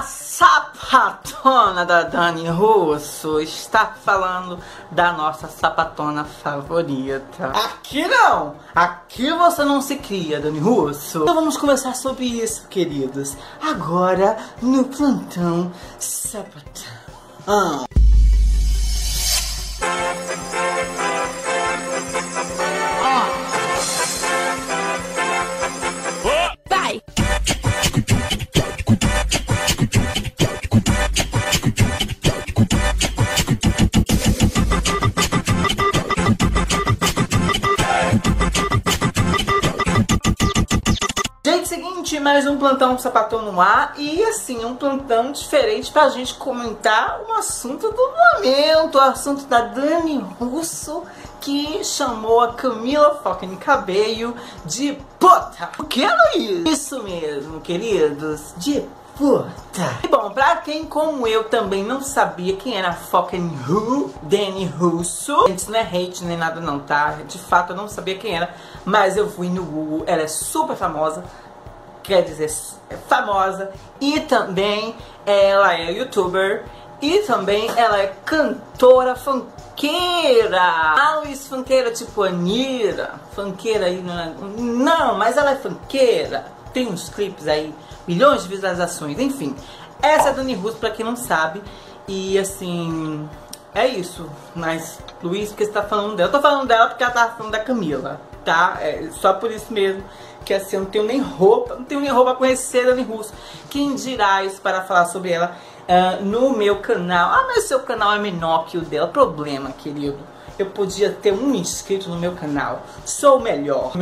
A sapatona da Dani Russo está falando da nossa sapatona favorita. Aqui não! Aqui você não se cria, Dani Russo. Então vamos conversar sobre isso, queridos. Agora, no plantão sapatão. Seguinte, mais um plantão sapatão no ar e assim, um plantão diferente pra gente comentar o assunto do momento, o assunto da Dani Russo, que chamou a Camila fucking Cabello de puta. O que, Luiz? Isso mesmo, queridos, de puta. E bom, pra quem como eu também não sabia quem era a fucking Dani Russo, gente, não é hate nem nada não, tá? De fato eu não sabia quem era, mas eu fui no Google, ela é super famosa. Quer dizer, é famosa, e também ela é youtuber, e também ela é cantora funkeira. Ah, Luiz, funkeira tipo Anira, funkeira aí, não, mas ela é funkeira, tem uns clipes aí, milhões de visualizações, enfim. Essa é a Dani Russo, pra quem não sabe, e assim, é isso. Mas, Luiz, por que você tá falando dela? Eu tô falando dela porque ela tá falando da Camila, tá? É só por isso mesmo. Que assim, eu não tenho nem roupa, pra conhecer a Dani Russo. Quem dirá isso para falar sobre ela no meu canal? Ah, mas seu canal é menor que o dela. Problema, querido. Eu podia ter um inscrito no meu canal. Sou o melhor.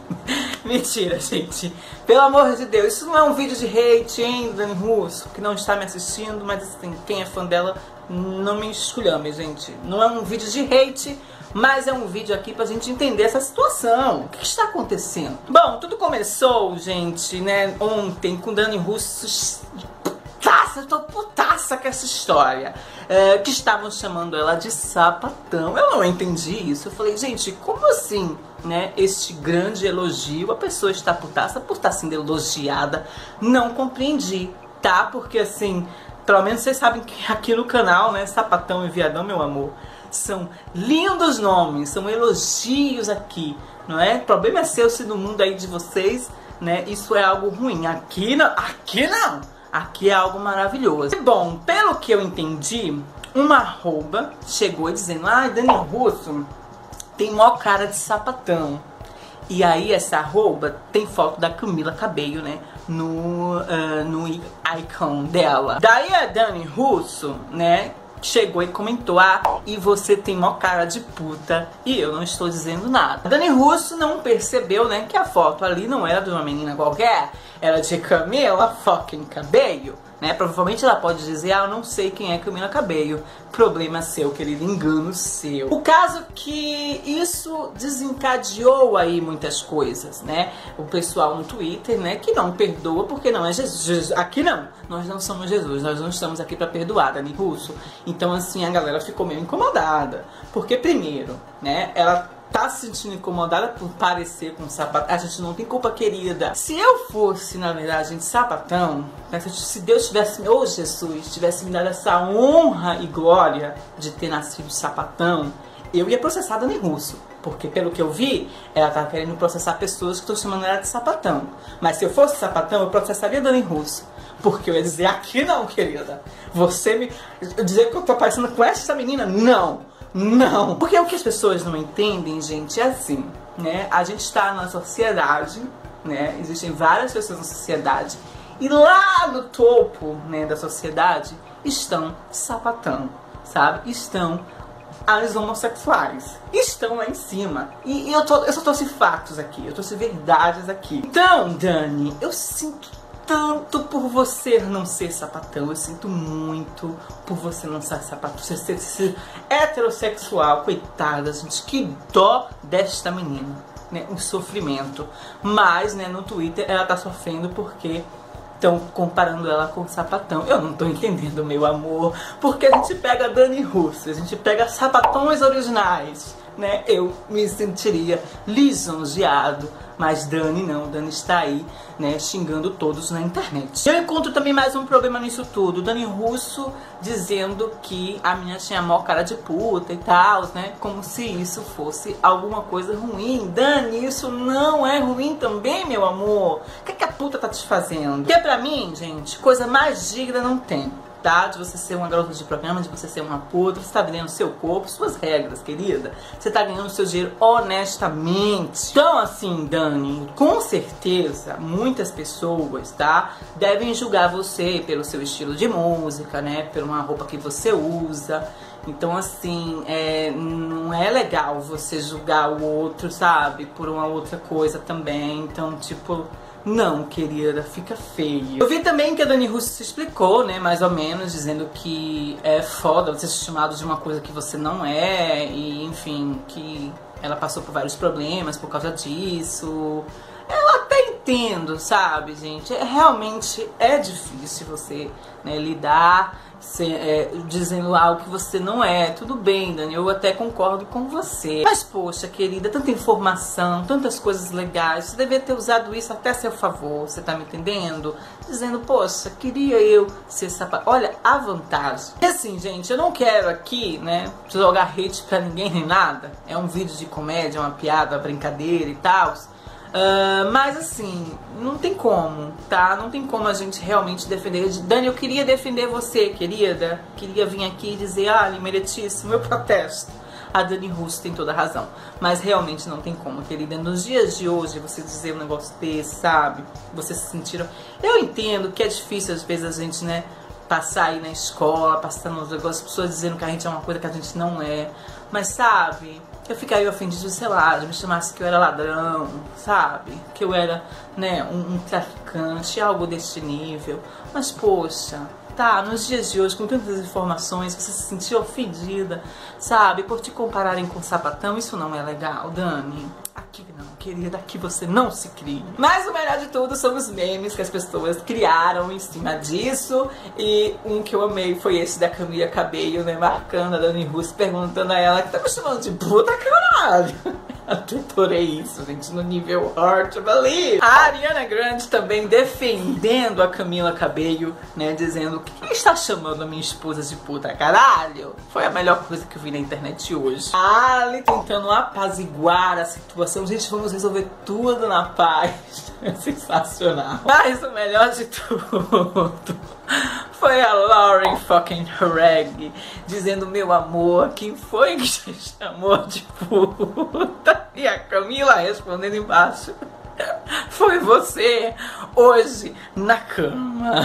Mentira, gente. Pelo amor de Deus, isso não é um vídeo de hate, hein, Dani Russo, que não está me assistindo, mas assim, quem é fã dela, não me esculhame, gente. Não é um vídeo de hate, mas é um vídeo aqui pra gente entender essa situação. O que está acontecendo? Bom, tudo começou, gente, né, ontem com Dani Russo. Putaça, eu tô putaça com essa história. Que estavam chamando ela de sapatão. Eu não entendi isso. Eu falei, gente, como assim, né? Este grande elogio, a pessoa está putaça por estar sendo elogiada. Não compreendi, tá? Porque assim, pelo menos vocês sabem que aqui no canal, né, sapatão e viadão, meu amor, são lindos nomes, são elogios aqui, não é? O problema é seu se no mundo aí de vocês, né, isso é algo ruim. Aqui não, aqui não. Aqui é algo maravilhoso. E bom, pelo que eu entendi, uma arroba chegou dizendo, ah, Dani Russo tem mó cara de sapatão. E aí essa arroba tem foto da Camila Cabello, né, no icon dela. Daí a Dani Russo, né, chegou e comentou, ah, e você tem mó cara de puta, e eu não estou dizendo nada. A Dani Russo não percebeu, né, que a foto ali não era de uma menina qualquer, era de Camila fucking Cabello, né? Provavelmente ela pode dizer, ah, eu não sei quem é Camila Cabello. Problema seu, querido, engano seu. O caso é que isso desencadeou aí muitas coisas, né? O pessoal no Twitter, né, que não perdoa porque não é Jesus. Aqui não, nós não somos Jesus, nós não estamos aqui pra perdoar, Dani Russo. Então assim, a galera ficou meio incomodada. Porque primeiro, né, ela tá se sentindo incomodada por parecer com sapatão. A gente não tem culpa, querida. Se eu fosse, na verdade, gente, sapatão, se Deus tivesse, ou Jesus, tivesse me dado essa honra e glória de ter nascido sapatão, eu ia processar a Dani Russo. Porque pelo que eu vi, ela tá querendo processar pessoas que estão chamando ela de sapatão. Mas se eu fosse sapatão, eu processaria a Dani Russo. Porque eu ia dizer, aqui não, querida. Você me dizer que eu tô parecendo com essa menina? Não. Não, porque o que as pessoas não entendem, gente, é assim, né? A gente está na sociedade, né? Existem várias pessoas na sociedade e lá no topo, né, da sociedade estão sapatão, sabe? Estão as homossexuais, estão lá em cima. E eu só trouxe fatos aqui, eu trouxe verdades aqui. Então, Dani, eu sinto tanto por você não ser sapatão, eu sinto muito por você não ser sapatão, você ser heterossexual, coitada, gente, que dó desta menina, né, um sofrimento. Mas, né, no Twitter ela tá sofrendo porque estão comparando ela com o sapatão. Eu não tô entendendo, meu amor, porque a gente pega a Dani Russo, a gente pega sapatões originais, né, eu me sentiria lisonjeado. Mas Dani não, Dani está aí, né, xingando todos na internet. Eu encontro também mais um problema nisso tudo. Dani Russo dizendo que a menina tinha a maior cara de puta e tal, né, como se isso fosse alguma coisa ruim. Dani, isso não é ruim também, meu amor. O que a puta tá te fazendo? Porque pra mim, gente, coisa mais digna não tem. Tá? De você ser uma garota de programa, de você ser uma puta, você tá vendendo seu corpo, suas regras, querida. Você tá ganhando seu dinheiro honestamente. Então, assim, Dani, com certeza, muitas pessoas, tá? Devem julgar você pelo seu estilo de música, né? Por uma roupa que você usa. Então, assim, não é legal você julgar o outro, sabe? Por uma outra coisa também. Então, tipo... Não, querida, fica feio. Eu vi também que a Dani Russo se explicou, né, mais ou menos, dizendo que é foda você ser chamado de uma coisa que você não é, e enfim, que ela passou por vários problemas por causa disso. Eu até entendo, sabe, gente? Realmente é difícil você, né, lidar dizendo algo que você não é. Tudo bem, Dani, eu até concordo com você. Mas, poxa, querida, tanta informação, tantas coisas legais. Você deveria ter usado isso até a seu favor, você tá me entendendo? Dizendo, poxa, queria eu ser sapato. Olha, a vantagem. E assim, gente, eu não quero aqui, né, jogar hate pra ninguém nem nada. É um vídeo de comédia, uma piada, uma brincadeira e tal. Mas assim, não tem como, tá? Não tem como a gente realmente defender. Dani, eu queria defender você, querida. Queria vir aqui e dizer, meritíssimo, eu protesto. A Dani Russo tem toda a razão. Mas realmente não tem como, querida. Nos dias de hoje, você dizer um negócio desse, sabe? Vocês se sentiram... Eu entendo que é difícil, às vezes, a gente, né, passar aí na escola, passando nos negócios, as pessoas dizendo que a gente é uma coisa que a gente não é. Mas, sabe... Eu ficaria ofendido, sei lá, de me chamasse que eu era ladrão, sabe? Que eu era, né, um traficante, algo desse nível. Mas, poxa, tá, nos dias de hoje, com tantas informações, você se sentiu ofendida, sabe? Por te compararem com sapatão, isso não é legal, Dani. Aqui não, querida, aqui você não se cria. Mas o melhor de tudo são os memes que as pessoas criaram em cima disso. E um que eu amei foi esse da Camila Cabello, né, marcando a Dani Russo, perguntando a ela que tá me chamando de puta, caralho. Adorei isso, gente, no nível hard to believe. A Ariana Grande também defendendo a Camila Cabello, né, dizendo que quem está chamando a minha esposa de puta, caralho? Foi a melhor coisa que eu vi na internet hoje. A Ali tentando apaziguar a situação. Gente, vamos resolver tudo na paz. É sensacional. Mas o melhor de tudo foi a Lauren fucking Horag dizendo, meu amor, quem foi que te chamou de puta? E a Camila respondendo embaixo, foi você hoje na cama.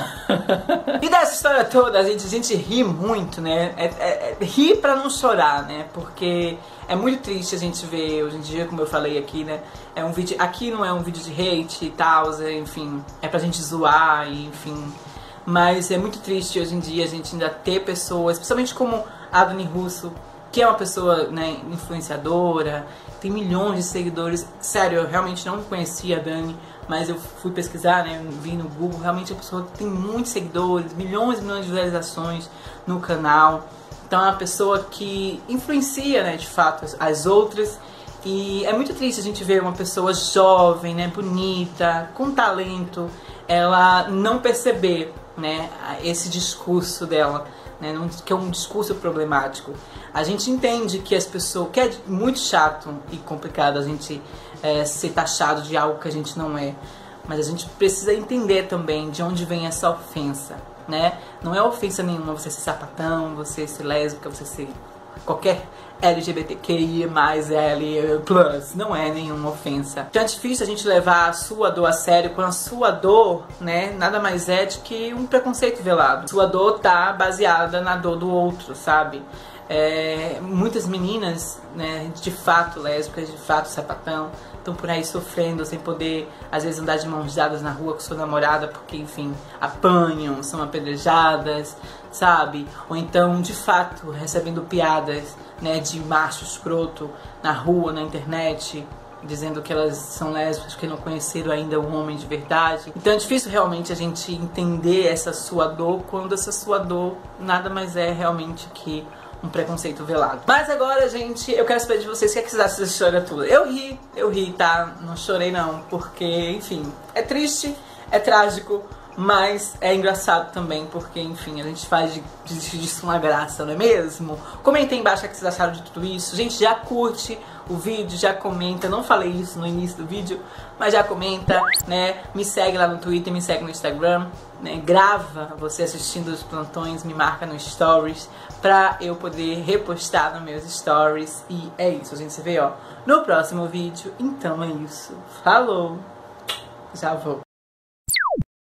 E dessa história toda a gente ri muito, né? Ri pra não chorar, né? Porque é muito triste a gente ver hoje em dia, como eu falei aqui, né? É um vídeo, aqui não é um vídeo de hate e tal, enfim, é pra gente zoar e enfim. Mas é muito triste hoje em dia a gente ainda ter pessoas, principalmente como a Dani Russo, que é uma pessoa, né, influenciadora, tem milhões de seguidores. Sério, eu realmente não conhecia a Dani, mas eu fui pesquisar, né, vi no Google, realmente é uma pessoa que tem muitos seguidores, milhões e milhões de visualizações no canal. Então é uma pessoa que influencia, né, de fato, as outras. E é muito triste a gente ver uma pessoa jovem, né, bonita, com talento, ela não perceber, né, esse discurso dela, né, que é um discurso problemático. A gente entende que as pessoas, que é muito chato e complicado a gente ser taxado de algo que a gente não é, mas a gente precisa entender também de onde vem essa ofensa, né? Não é ofensa nenhuma você ser sapatão, você ser lésbica, você ser qualquer LGBTQI mais L+, não é nenhuma ofensa. Então é difícil a gente levar a sua dor a sério, quando a sua dor, né, nada mais é do que um preconceito velado. Sua dor tá baseada na dor do outro, sabe? Muitas meninas, né, de fato lésbicas, de fato sapatão, estão por aí sofrendo, sem poder, às vezes, andar de mãos dadas na rua com sua namorada, porque, enfim, apanham, são apedrejadas, sabe? Ou então, de fato, recebendo piadas, né, de macho escroto na rua, na internet, dizendo que elas são lésbicas porque não conheceram ainda um homem de verdade. Então é difícil realmente a gente entender essa sua dor, quando essa sua dor nada mais é realmente que um preconceito velado. Mas agora, gente, eu quero saber de vocês o que é que vocês acham dessa história toda. Eu ri, tá? Não chorei não, porque, enfim, é triste, é trágico, mas é engraçado também, porque, enfim, a gente faz disso uma graça, não é mesmo? Comentem embaixo o que vocês acharam de tudo isso. Gente, já curte o vídeo, já comenta. Não falei isso no início do vídeo, mas já comenta, né? Me segue lá no Twitter, me segue no Instagram, né? Grava você assistindo os plantões, me marca no Stories, pra eu poder repostar nos meus Stories. E é isso, a gente se vê, ó, no próximo vídeo. Então é isso. Falou! Já vou.